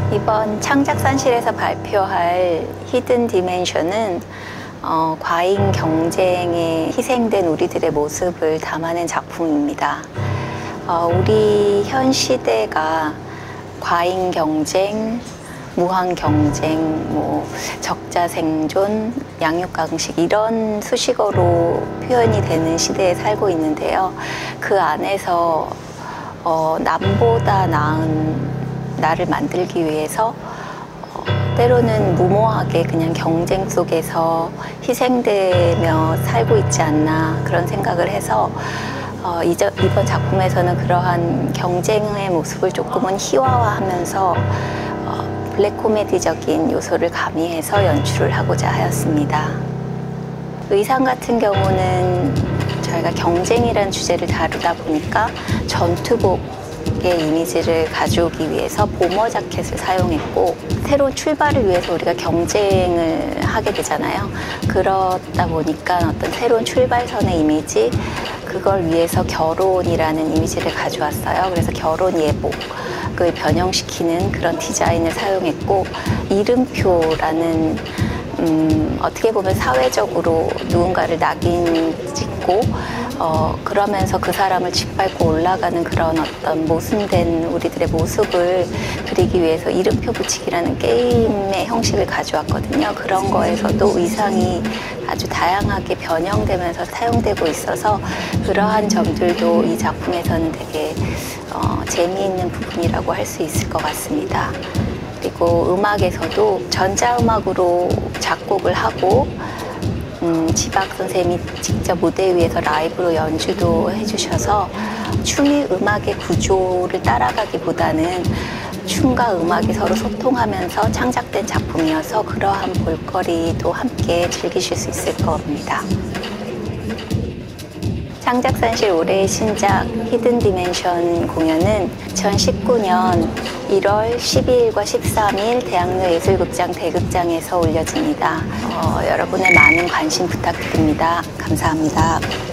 이번 창작산실에서 발표할 히든 디멘션은 과잉 경쟁에 희생된 우리들의 모습을 담아낸 작품입니다. 우리 현 시대가 과잉 경쟁, 무한 경쟁, 적자 생존, 양육강식 이런 수식어로 표현이 되는 시대에 살고 있는데요. 그 안에서 남보다 나은 나를 만들기 위해서 때로는 무모하게 그냥 경쟁 속에서 희생되며 살고 있지 않나 그런 생각을 해서 이번 작품에서는 그러한 경쟁의 모습을 조금은 희화화하면서 블랙 코미디적인 요소를 가미해서 연출을 하고자 하였습니다. 의상 같은 경우는 저희가 경쟁이라는 주제를 다루다 보니까 전투복의 이미지를 가져오기 위해서 보머 자켓을 사용했고, 새로운 출발을 위해서 우리가 경쟁을 하게 되잖아요. 그러다 보니까 어떤 새로운 출발선의 이미지, 그걸 위해서 결혼이라는 이미지를 가져왔어요. 그래서 결혼 예복을 변형시키는 그런 디자인을 사용했고, 이름표라는 어떻게 보면 사회적으로 누군가를 낙인 찍고 그러면서 그 사람을 짓밟고 올라가는 그런 어떤 모순된 우리들의 모습을 그리기 위해서 이름표 붙이기라는 게임의 형식을 가져왔거든요. 그런 거에서도 의상이 아주 다양하게 변형되면서 사용되고 있어서 그러한 점들도 이 작품에서는 되게 재미있는 부분이라고 할 수 있을 것 같습니다. 그리고 음악에서도 전자음악으로 작곡을 하고 지박 선생님이 직접 무대 위에서 라이브로 연주도 해주셔서 춤이 음악의 구조를 따라가기보다는 춤과 음악이 서로 소통하면서 창작된 작품이어서 그러한 볼거리도 함께 즐기실 수 있을 겁니다. 창작산실 올해의 신작 히든 디멘션 공연은 2019년 1월 12일과 13일 대학로 예술극장 대극장에서 올려집니다. 여러분의 많은 관심 부탁드립니다. 감사합니다.